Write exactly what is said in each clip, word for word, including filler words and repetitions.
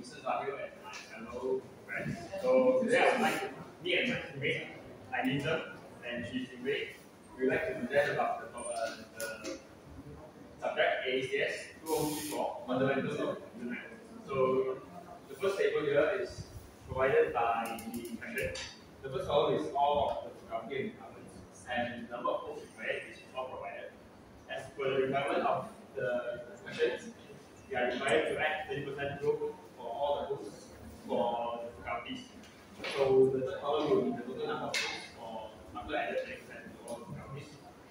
is Fabio and my fellow friends. So today I would like to, me and my teammate, Anita, and she's teammate, we would like to present about the, uh, the subject A A C S two thousand twenty-four, Fundamentals of Computer Networks. So the first table here is provided by the question. The first column is all of the geography and requirements, and the number of posts required is all provided. As per the requirement of the questions, we are required to add thirty percent growth for all the hosts for the faculties. So the third column will be the total number of hosts for after added thirty percent for all the faculties.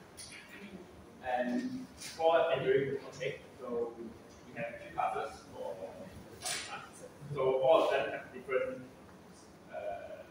And for and during the topic, so we have three classes for classes. So all of them have different uh,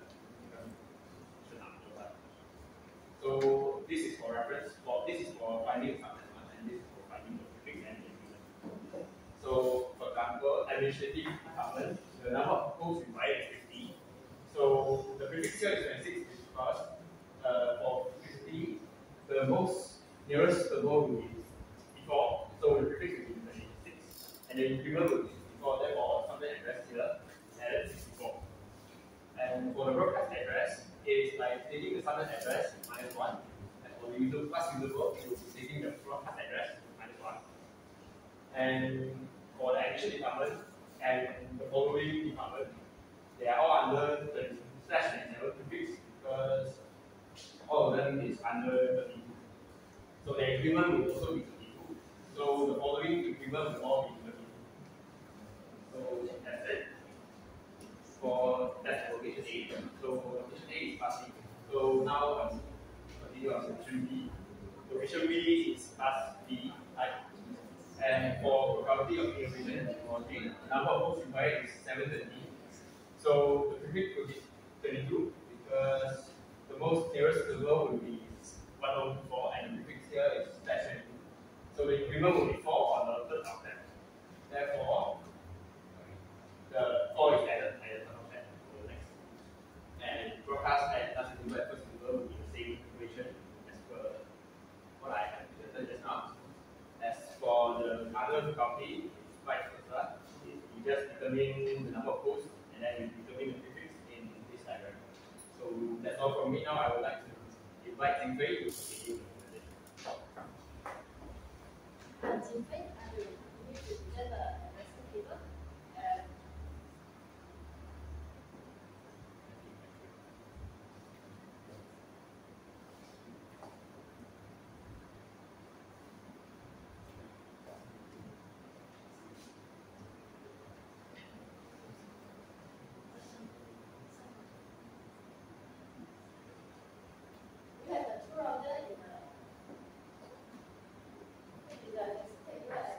so this is for reference. For this is for finding subnet one, and this is for finding the prefix and the implement. So for example, administrative department, the number of posts required is fifty. So the prefix here is twenty-six because uh, for fifty, the most nearest table will be before, so the prefix will be twenty-six, and the increment will be before. Therefore, subnet address here added sixty-four. And for the broadcast address, it is like taking the subnet address minus one, and for the user plus usable, it will be taking the broadcast address minus one. And for the addition department and the following department, they are all under the slash twenty-seven prefix because all of them is under thirty-two. So the increment will also be thirty-two. So the following increment will all be thirty-two. So that's it. For that's location A. So location A is class B. So now um, continue on location B. Location B is class B type. And for probability of innovation, for the number of hosts required is seven hundred thirty. So the prefix will be twenty-two because the most nearest to the world will be one hundred four, and the prefix here is slash twenty-two. So the increment will be four on the third of that. Therefore, the four is added at the top of that for the next. And broadcast and last interval and first interval will be the same equation as per what I have presented just now. As for the other copy, vice versa, you just determine the number of posts and then you determine the prefix in this diagram. So that's all from me now. I would like to invite Jing Fei to continue the presentation. Uh, Jing Fei, I will continue to present the addressing table. Uh, We have a two router in the in the table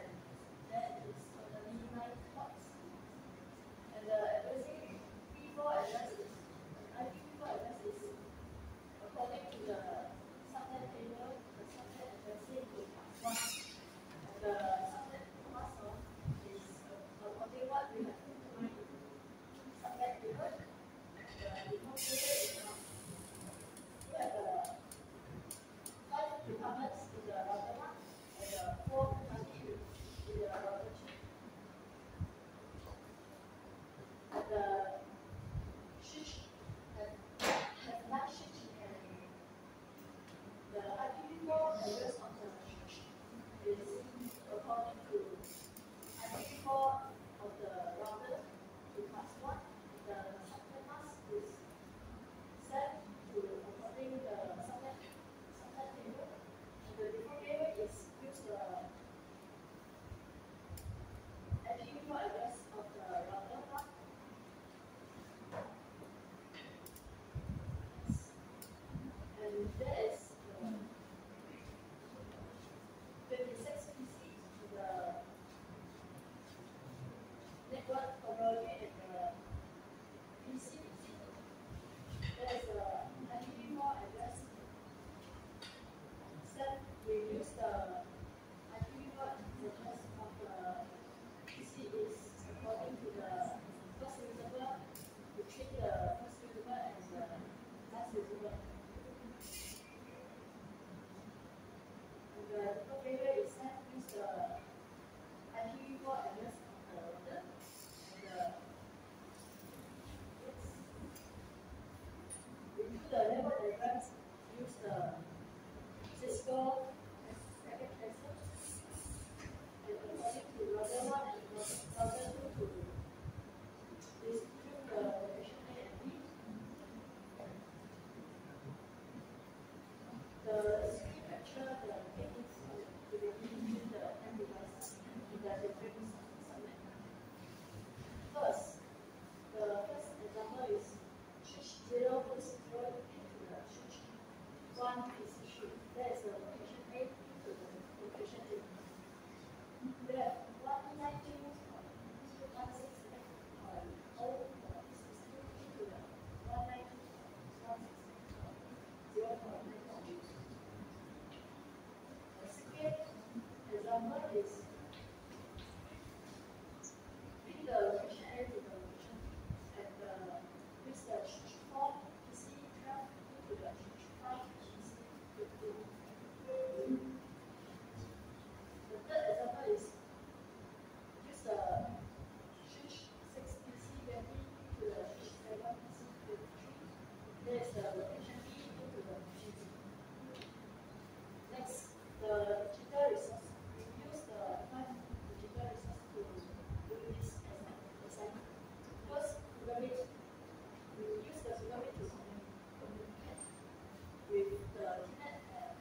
is bring the location area to the location and uh, use the form P C twelve to the five P C fifteen. The third example is use the switch six P C twenty to the switch seven P C twenty-three. There is the location B to the machine. Next, the digital resource. We use the five digital resource to do this assignment. First, Google Meet. We use the Google Meet to communicate with the Internet app.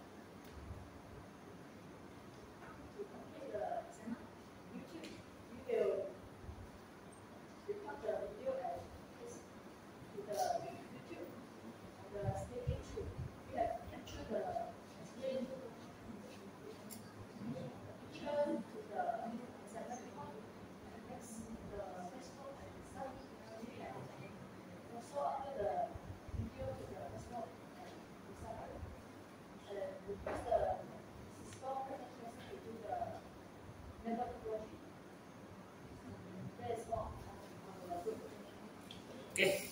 To complete the assignment, YouTube, you will record the video and paste to the YouTube. The snippet two, we have captured the explain picture to the assignment report. Next, the Facebook and some we have also upload the video to the Facebook and Instagram. And we use the Cisco presentation to do the methodology. That is all on the group. Okay.